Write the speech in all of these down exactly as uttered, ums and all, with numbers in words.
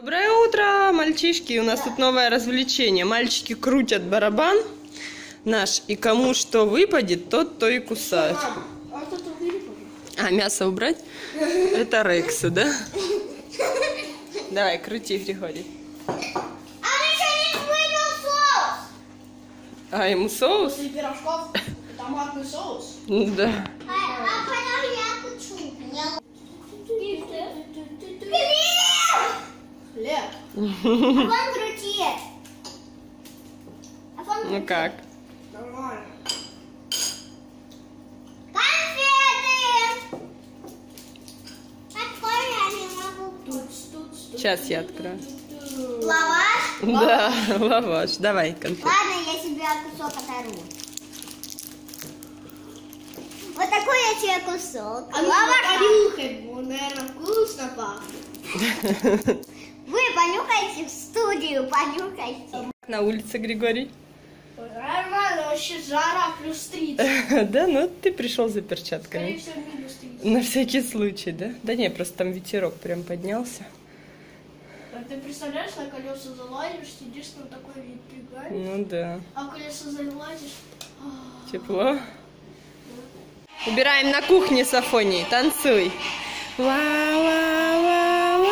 Доброе утро, мальчишки! У нас тут новое развлечение. Мальчики крутят барабан наш, и кому что выпадет, тот то и кусает. А, мясо убрать? Это Рексу, да? Давай, крути, Григорий. А ему соус? После пирожков томатный соус. Да. А потом я хочу. Хлеб. Афон крутит. Афон крутит. Ну как? Нормально. Конфеты! Открой, я не могу. Сейчас я открою. Лаваш? Да, лаваш. Давай, конфет. Ладно, я себе кусок оторву. Вот такой я тебе кусок. А ну понюхай, он, наверное, вкусно пахнет. Вы понюхайте в студию, понюхайте. На улице, Григорий. Нормально, вообще жара плюс тридцать. Да, ну ты пришел за Скорее перчатками. всего, минус тридцать. На всякий случай, да? Да не, просто там ветерок прям поднялся. А ты представляешь, на колеса залазишь, сидишь на такой вид прыгаешь, Ну да. а в колеса залазишь. Тепло. Убираем на кухне с Афонией. Танцуй. Ла-ла-ла-ла-ла.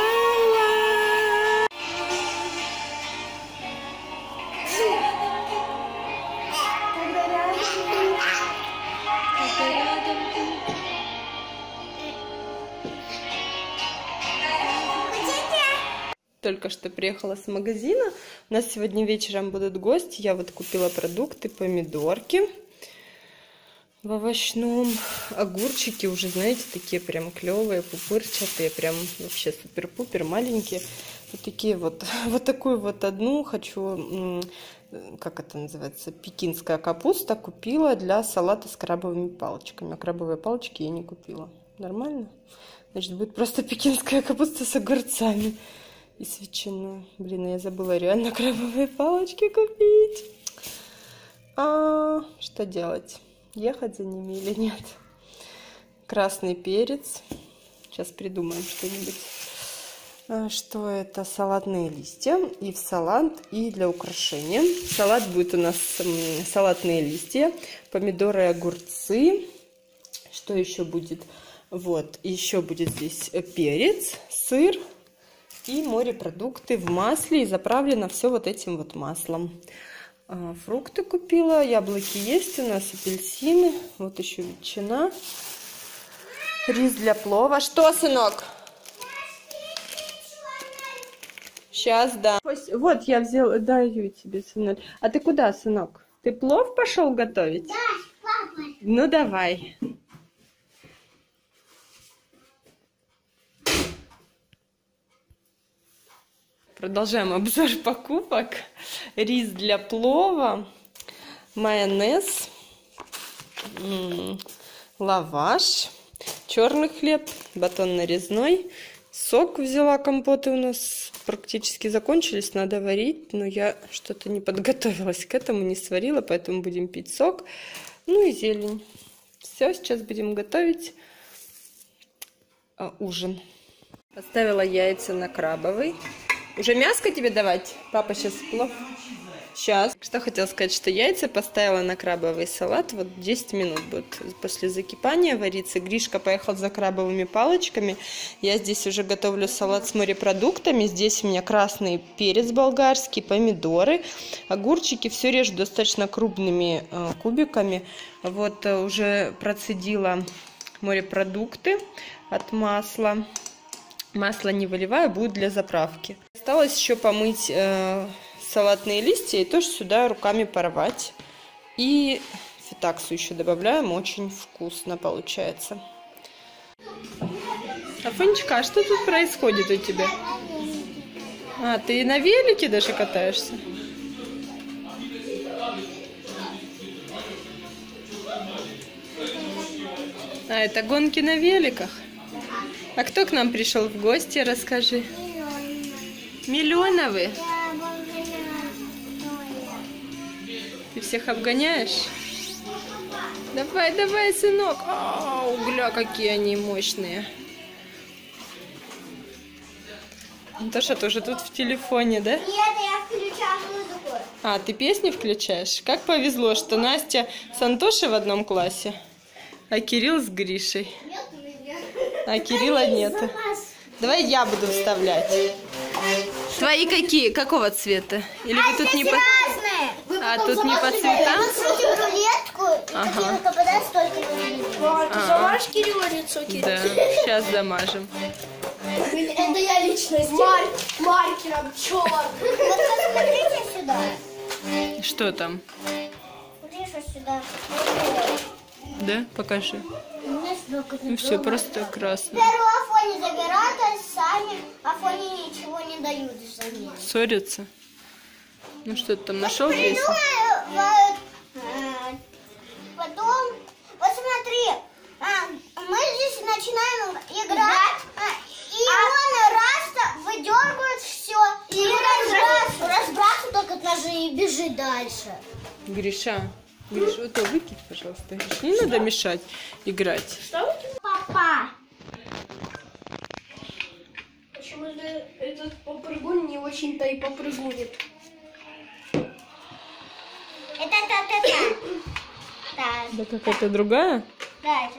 Только что приехала с магазина. У нас сегодня вечером будут гости. Я вот купила продукты, помидорки в овощном. Огурчики уже, знаете, такие прям клевые, пупырчатые, прям вообще супер-пупер, маленькие. Вот такие вот. Вот такую вот одну хочу, как это называется, пекинская капуста купила для салата с крабовыми палочками. А крабовые палочки я не купила. Нормально? Значит, будет просто пекинская капуста с огурцами и с ветчиной. Блин, я забыла реально крабовые палочки купить. А что делать? Ехать за ними или нет? Красный перец. Сейчас придумаем что-нибудь. А, что это? Салатные листья. И в салат, и для украшения. Салат будет у нас салатные листья, помидоры и огурцы. Что еще будет? Вот, еще будет здесь перец, сыр и морепродукты в масле. И заправлено все вот этим вот маслом. Фрукты купила, яблоки есть у нас, апельсины, вот еще ветчина, рис для плова. Что, сынок? Сейчас, да. Вот я взяла, даю тебе, сынок. А ты куда, сынок? Ты плов пошел готовить? Да, с папой. Ну, давай. Продолжаем обзор покупок. Рис для плова, майонез, лаваш, черный хлеб, батон нарезной, сок взяла, компоты у нас практически закончились, надо варить, но я что-то не подготовилась к этому, не сварила, поэтому будем пить сок, ну и зелень. Все, сейчас будем готовить ужин. Поставила яйца на крабовый. Уже мяско тебе давать? Папа сейчас плов. Сейчас. Что хотела сказать, что яйца поставила на крабовый салат. Вот десять минут будет после закипания вариться. Гришка поехал за крабовыми палочками. Я здесь уже готовлю салат с морепродуктами. Здесь у меня красный перец болгарский, помидоры, огурчики. Все режу достаточно крупными э, кубиками. Вот э, уже процедила морепродукты от масла. Масло не выливаю, будет для заправки. Осталось еще помыть э, салатные листья и тоже сюда руками порвать. И фетаксу еще добавляем, очень вкусно получается. Афонечка, а что тут происходит у тебя? А, ты на велике даже катаешься? А, это гонки на великах? А кто к нам пришел в гости, расскажи. Миллионовы? Ты всех обгоняешь? Давай, давай, сынок. А, угля, какие они мощные. Антоша тоже тут в телефоне, да? Нет, я включаю музыку. А, ты песни включаешь? Как повезло, что Настя с Антошей в одном классе, а Кирилл с Гришей. Нет у меня. А Кирилла нету. Давай я буду вставлять. Твои какие? Какого цвета? Или вы тут не по... Разные. А тут не по цветам? Крутим рулетку, и Ага. какие попадают, столько и Мам, ты замажешь Кирилла лицо, Кирилл? Да, сейчас замажем. Это я лично сделаю. Маркером, черт. Вот посмотрите сюда. Что там? Смотрите сюда. Да? Покажи. У меня столько Ну все, просто красный. Первую Афоне забирают, а сами Афоне ничего не дают взамен. Ссорятся? Ну что ты там нашел песню? Придумывают, э, потом, вот смотри, а, мы здесь начинаем играть, а, и он раз выдергивает все, и разбрасывает, разбрасывает только ножи и бежит дальше. Гриша, Гриша, вот то выкинь, пожалуйста. Гриш, не надо мешать играть. Что? Папа. Почему же этот попрыгун не очень-то и попрыгунит? Это та-та-та. Да, Да какая-то другая? дальше.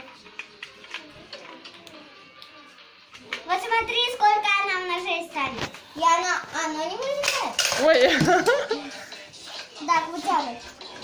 Вот смотри, сколько нам ножей станет. И она, оно не вылезает. Ой. Так, вытягивай.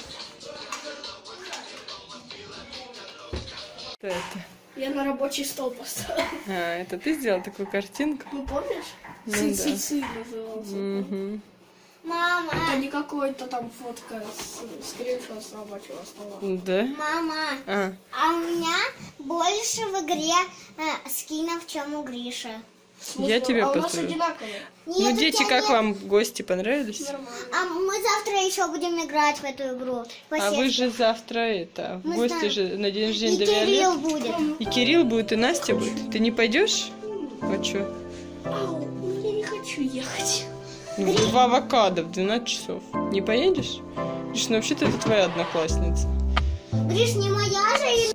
Что это? Я на рабочий стол поставила. А, это ты сделал такую картинку? Ну помнишь? Ну Ци-ци-ци назывался. Угу. Мама, Это не какой-то там фотка с скриншот с рабочего стола. Да? мама, А, а у меня больше в игре э, скинов, чем у Гриши. я тебе А у нас посмотрю. одинаковые. Нет, Ну, у дети, тебя как нет. вам гости понравились? Нормально. А мы завтра еще будем играть в эту игру. А вы же завтра это, в Мы гости знаем. же на день И рождения до Кирилл Виолетты. будет. И Кирилл будет, и Настя будет. Ты не пойдешь? А что? Ау, ну я не хочу ехать. В авокадо в двенадцать часов. Не поедешь? Гриш, ну вообще-то это твоя одноклассница. Гриш, не моя же, и